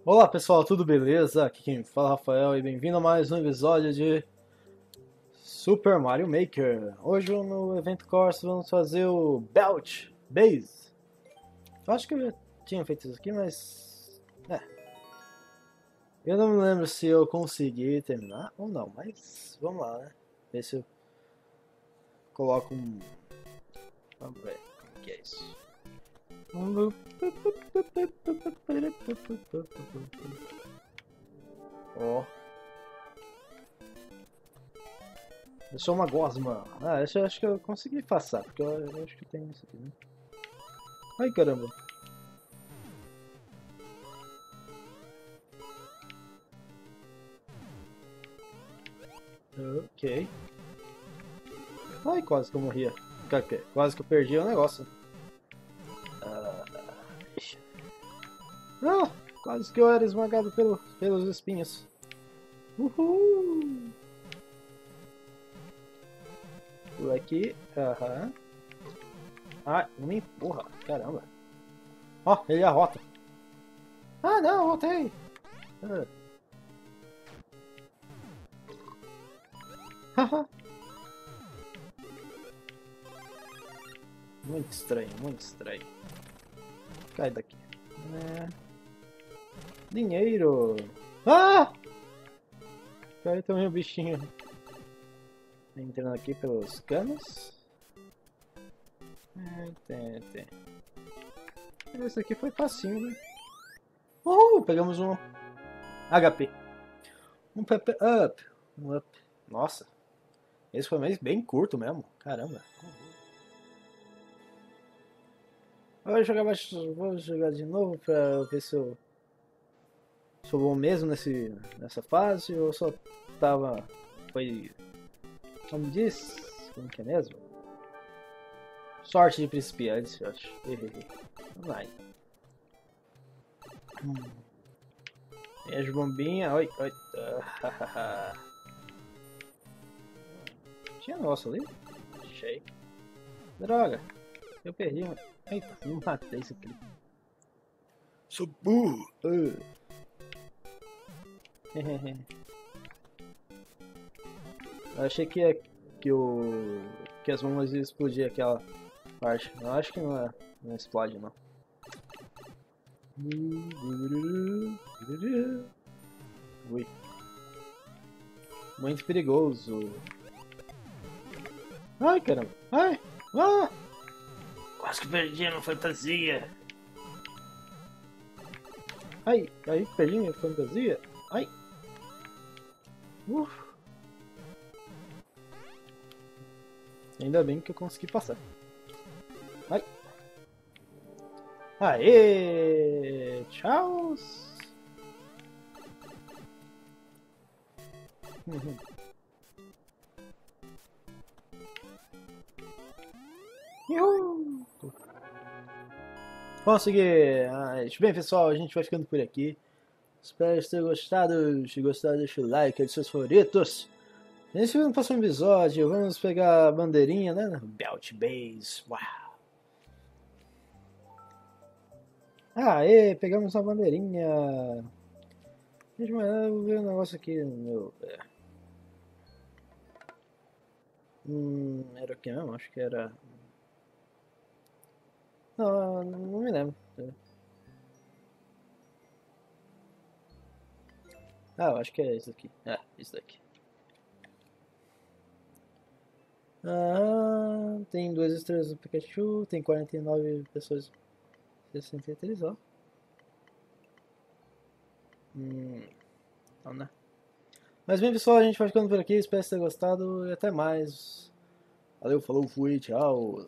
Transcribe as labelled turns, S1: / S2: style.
S1: Olá pessoal, tudo beleza? Aqui quem fala é Rafael e bem-vindo a mais um episódio de Super Mario Maker. Hoje no evento Course vamos fazer o Belt Base. Eu acho que eu já tinha feito isso aqui, mas... eu não me lembro se eu consegui terminar ou não, mas vamos lá, né? Ver se eu coloco um... Vamos ver como que é isso. Ó. Eu sou uma gosma. Ah, esse eu acho que eu consegui passar, porque eu acho que tem isso aqui, né? Ai, caramba. Ok. Ai, quase que eu morria. Quase que eu perdi o negócio. Ixi. Ah, quase que eu era esmagado pelos espinhos. Uhul! Por aqui. Aham. Ah, não me empurra. Caramba. Ó, ele arrota. Ah, não, voltei. Ah. Haha. Muito estranho, muito estranho. Cai daqui. É. Dinheiro. Ah! Caiu também o bichinho. Entrando aqui pelos canos. Tem. Esse aqui foi facinho, né? Pegamos um HP. Um Pepper Up. Um Up. Nossa, esse foi bem curto mesmo. Caramba. Vou jogar de novo pra ver se eu sou bom mesmo nessa fase ou só tava... Foi... Como diz? Como que é mesmo? Sorte de principiantes, eu acho. Vamos lá. E as bombinhas. Oi, oi. Tinha negócio ali? Achei. Droga. Eu perdi. Eita, não matei isso aqui. Sou burro. Eu achei que as bombas iam explodir aquela parte. Eu acho que não explode não. Ui. Muito perigoso. Ai, caramba. Ai. Ah! Quase que perdi a fantasia. Ai, perdi minha fantasia. Ai. Ainda bem que eu consegui passar. Ai. Aê! Tchau! Uhul! Consegui! Bem, pessoal, a gente vai ficando por aqui. Espero que tenham gostado. Se gostar, deixa o like, é de seus favoritos. A gente se vê no próximo episódio. Vamos pegar a bandeirinha, né? Belt Base. Uau! Aê, pegamos a bandeirinha. Gente, mas eu vou ver um negócio aqui no meu. Era o que mesmo? Acho que era. Não me lembro. Ah, eu acho que é isso aqui. Isso daqui. Tem 2 estrelas no Pikachu, tem 49 pessoas. 63, ó. Não, né? Mas bem, pessoal, a gente vai ficando por aqui. Espero que tenham gostado e até mais. Valeu, falou, fui, tchau.